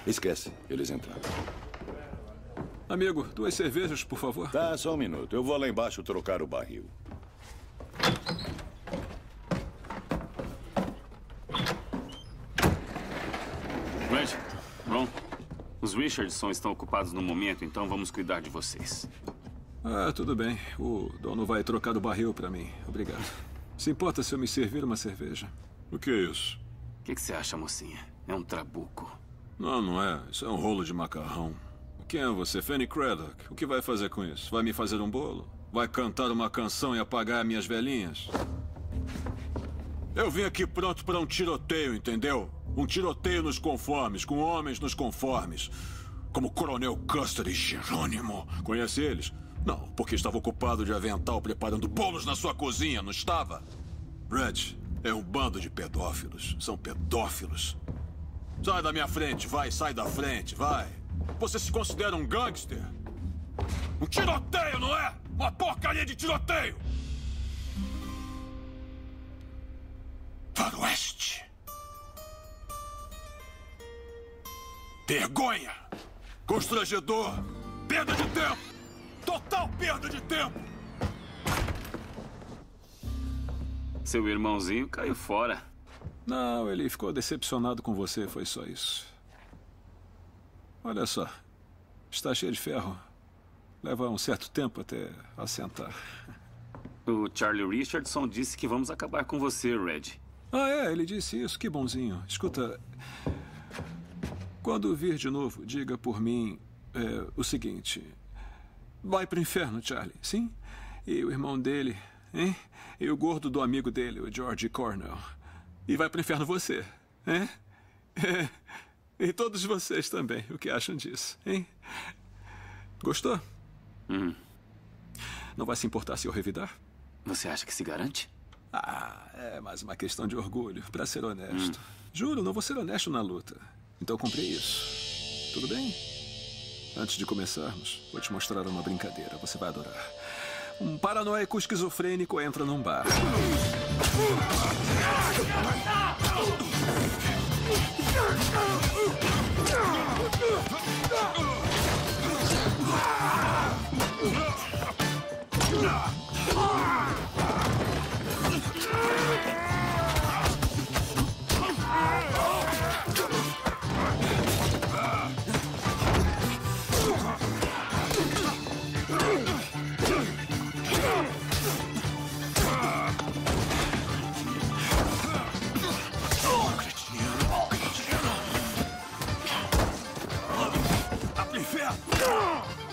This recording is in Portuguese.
Esquece, eles entraram. Amigo, 2 cervejas, por favor. Tá, só um minuto. Eu vou lá embaixo trocar o barril. Red, Ron, os Richardson estão ocupados no momento, então vamos cuidar de vocês. Ah, tudo bem. O dono vai trocar o barril pra mim. Obrigado. Se importa se eu me servir uma cerveja? O que é isso? O que você acha, mocinha? É um trabuco. Não, não é. Isso é um rolo de macarrão. Quem é você? Fanny Craddock? O que vai fazer com isso? Vai me fazer um bolo? Vai cantar uma canção e apagar minhas velhinhas? Eu vim aqui pronto para um tiroteio, entendeu? Um tiroteio nos conformes, com homens nos conformes. Como o Coronel Custer e Jerônimo. Conhece eles? Não, porque estava ocupado de avental preparando bolos na sua cozinha, não estava? Red, é um bando de pedófilos. São pedófilos. Sai da minha frente, vai, sai da frente, vai. Você se considera um gangster? Um tiroteio, não é? Uma porcaria de tiroteio! Faroeste! Vergonha! Constrangedor! Perda de tempo! Total perda de tempo! Seu irmãozinho caiu fora. Não, ele ficou decepcionado com você, foi só isso. Olha só, está cheio de ferro. Leva um certo tempo até assentar. O Charlie Richardson disse que vamos acabar com você, Red. Ah, é? Ele disse isso? Que bonzinho. Escuta, quando vir de novo, diga por mim o seguinte. Vai pro inferno, Charlie, sim? E o irmão dele, hein? E o gordo do amigo dele, o George Cornell. E vai pro inferno você, hein? E todos vocês também. O que acham disso, hein? Gostou? Não vai se importar se eu revidar? Você acha que se garante? Ah, é mais uma questão de orgulho, pra ser honesto. Juro, não vou ser honesto na luta. Então comprei isso. Tudo bem? Antes de começarmos, vou te mostrar uma brincadeira. Você vai adorar. Um paranoico esquizofrênico entra num bar. Inferno!